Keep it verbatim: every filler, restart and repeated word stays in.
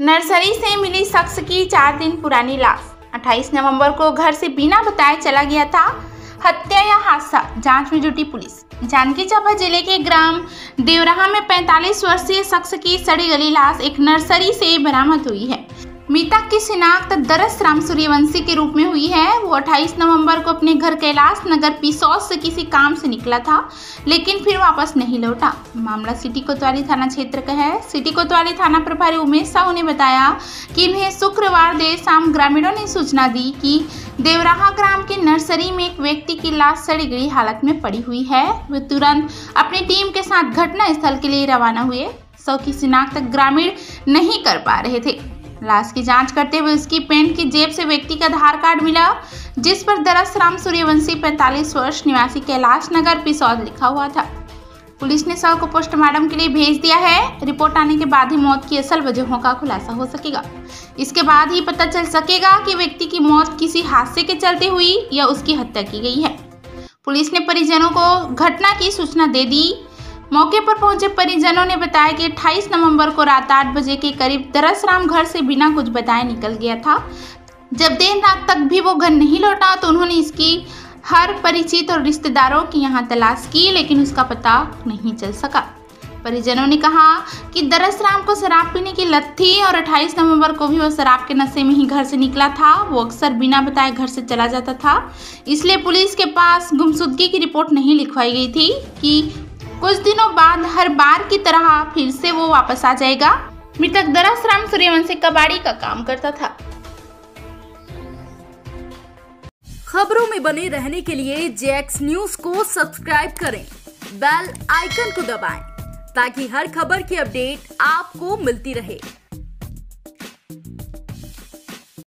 Nursery से मिली शख्स की चार दिन पुरानी लाश। अट्ठाईस नवंबर को घर से बिना बताए चला गया था। हत्या या हादसा, जांच में जुटी पुलिस। जांजगीर चांपा जिले के ग्राम देवराहा में पैंतालीस वर्षीय शख्स की सड़ी गली लाश एक नर्सरी से बरामद हुई है। मृतक की शिनाख्त दरस राम सूर्यवंशी के रूप में हुई है। वो अट्ठाईस नवंबर को अपने घर कैलाश नगर पिसौद से किसी काम से निकला था, लेकिन फिर वापस नहीं लौटा। मामला सिटी कोतवाली थाना क्षेत्र का है। सिटी कोतवाली थाना प्रभारी उमेश साहू ने बताया कि इन्हें शुक्रवार देर शाम ग्रामीणों ने सूचना दी कि देवराहा ग्राम की नर्सरी में एक व्यक्ति की लाश सड़ी गई हालत में पड़ी हुई है। वे तुरंत अपनी टीम के साथ घटना स्थल के लिए रवाना हुए। शव की शिनाख्त ग्रामीण नहीं कर पा रहे थे। लाश की जांच करते हुए उसकी पैंट की जेब से व्यक्ति का आधार कार्ड मिला, जिस पर दरस राम सूर्यवंशी पैंतालीस वर्ष निवासी कैलाश नगर पिसौद लिखा हुआ था। पुलिस ने शव को पोस्टमार्टम के लिए भेज दिया है। रिपोर्ट आने के बाद ही मौत की असल वजहों का खुलासा हो सकेगा। इसके बाद ही पता चल सकेगा कि व्यक्ति की मौत किसी हादसे के चलते हुई या उसकी हत्या की गई है। पुलिस ने परिजनों को घटना की सूचना दे दी। मौके पर पहुंचे परिजनों ने बताया कि अट्ठाईस नवंबर को रात आठ बजे के करीब दरस राम घर से बिना कुछ बताए निकल गया था। जब देर रात तक भी वो घर नहीं लौटा तो उन्होंने इसकी हर परिचित और रिश्तेदारों की यहां तलाश की, लेकिन उसका पता नहीं चल सका। परिजनों ने कहा कि दरस राम को शराब पीने की लत थी और अट्ठाईस नवंबर को भी वो शराब के नशे में ही घर से निकला था। वो अक्सर बिना बताए घर से चला जाता था, इसलिए पुलिस के पास गुमशुदगी की रिपोर्ट नहीं लिखवाई गई थी कि कुछ दिनों बाद हर बार की तरह फिर से वो वापस आ जाएगा। मृतक दरस राम सूर्यवंशी कबाड़ी का काम करता था। खबरों में बने रहने के लिए जेएक्स न्यूज को सब्सक्राइब करें, बेल आइकन को दबाएं ताकि हर खबर की अपडेट आपको मिलती रहे।